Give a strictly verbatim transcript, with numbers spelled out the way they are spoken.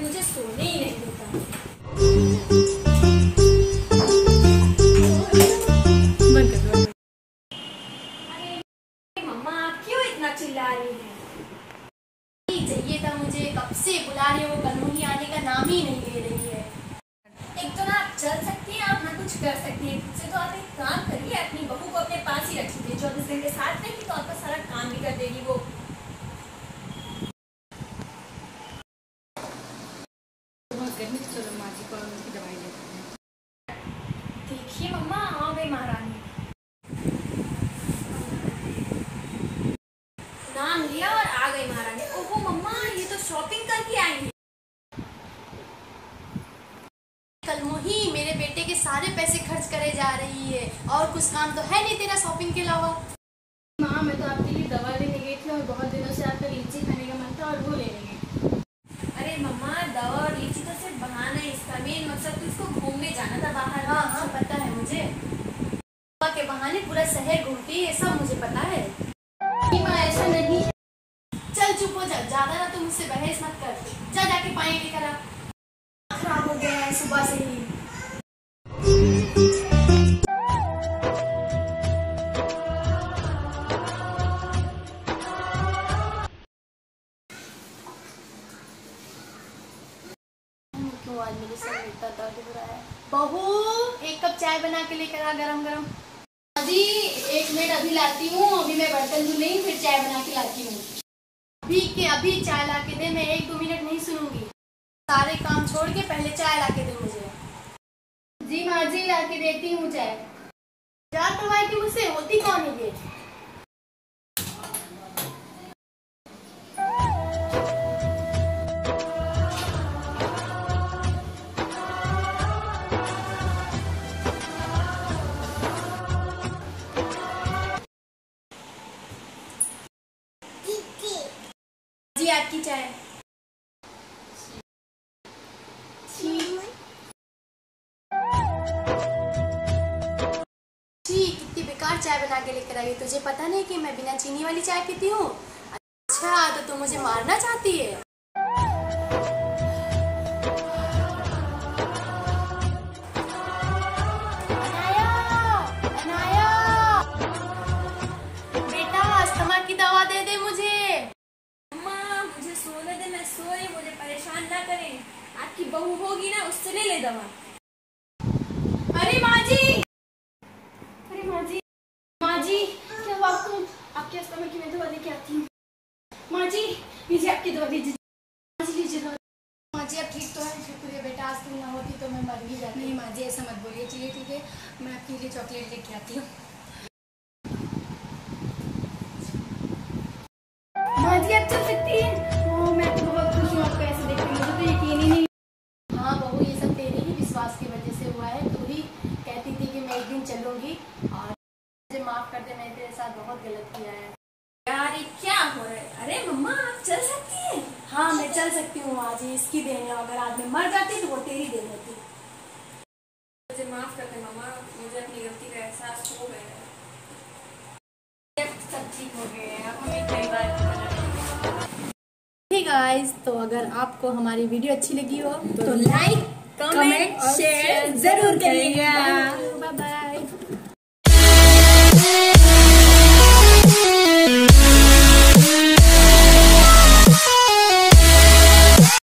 मुझे सोने ही नहीं देता। अरे मम्मा क्यों इतना चिल्ला रही है? चाहिए था मुझे, कब से बुला रही हो, कल आने का नाम ही नहीं ले रही है। एक तो ना आप चल सकती हैं, आप ना कुछ कर सकती हैं। तो आप एक काम करिए, अपनी बहू को अपने पास ही रख लीजिए। चौबीस घंटे साथ रहेगी तो आपका सारा काम भी कर देगी वो। चलो माँ जी को उनकी दवाई देते हैं। देखिए मम्मा, आ गई महारानी। नाम लिया और आ गई महारानी। ओहो मम्मा, ये तो शॉपिंग करके आई है। कल मोही मेरे बेटे के सारे पैसे खर्च करे जा रही है, और कुछ काम तो है नहीं तेरा शॉपिंग के अलावा। माँ, मैं तो आपके लिए दवा लेने गई थी और बहुत दिनों से आपका लीची खाने का मन था और वो लेने गई। अरे मम्मा, दवा और लीची तो सिर्फ बहाना है, इसका मेन मकसद तो इसको घूमने जाना था बाहर। हाँ हाँ पता है मुझे, दवा के बहाने पूरा शहर घूमती है, ये सब मुझे पता है। माँ ऐसा नहीं। चल चुप हो जा, ज्यादा ना तो मुझसे बहस मत कर। जा जाके पानी लेकर आ, खराब हो गया है सुबह से ही। आज मेरे सर में इतना दर्द हो रहा है। बहू, एक कप चाय बना के लेकर आ, गरम गरम। जी एक मिनट, अभी लाती हूँ। अभी मैं बर्तन धुल रही हूँ, फिर चाय बना के लाती हूँ। अभी के अभी चाय ला के दे, मैं एक दो मिनट नहीं सुनूंगी। सारे काम छोड़ के पहले चाय ला के दे मुझे। जी माँ जी, ला के देती हूँ चाय। यार करवाई कि मुझसे होती कौन है ये? जी आपकी चाय। कितनी बेकार चाय बना के लेकर आई। तुझे पता नहीं कि मैं बिना चीनी वाली चाय पीती हूँ? अच्छा, तो तू मुझे मारना चाहती है? अनाया, अनाया, बेटा अस्थमा की दवा दे दे मुझे। अम्मा मुझे सोने दे, मैं सो रही, मुझे परेशान ना करें। आपकी बहू होगी ना, उससे ले ले दवा। अरे माँ जी, अरे माँ जी, माँ जी क्या हुआ आपको? आपके अस्थमा की मैं दवा लेके आती हूँ। माँ जी लीजिए आपकी दवा, लीजिए माँ जी, लीजिए दवा। माँ जी अब ठीक तो है? शुक्र है बेटा, आज तुम ना होती तो मैं मर ही जाती। नहीं माँ जी ऐसा मत बोलिए। चलिए ठीक है, मैं आपके लिए चॉकलेट लेके आती हूँ। माँ जी आप चल सकती हैं? ओह मैं तो बहुत खुश हूँ आपको ऐसे देखकर, मुझे तो यकीन ही नहीं। हाँ बहू, ये सब तेरे ही विश्वास की वजह से हुआ है। तू ही कहती थी कि मैं एक दिन चलूंगी, और मुझे माफ कर दे, मैंने तेरे साथ बहुत गलत किया है। यार ये क्या हो रहा है? अरे मम्मा आप चल सकती हैं? हाँ मैं चल सकती हूँ। आज इसकी देन है, अगर आज मैं मर जाती तो वो तेरी देन होती। मुझे माफ कर दे मम्मा, मुझे अपनी गलती का एहसास हो गया है। सब ठीक हो गया है, अब हमें कई बार। हे गाइस, तो अगर आपको हमारी वीडियो अच्छी लगी हो तो लाइक, कमेंट, शेयर जरूर करिएगा। Bye bye.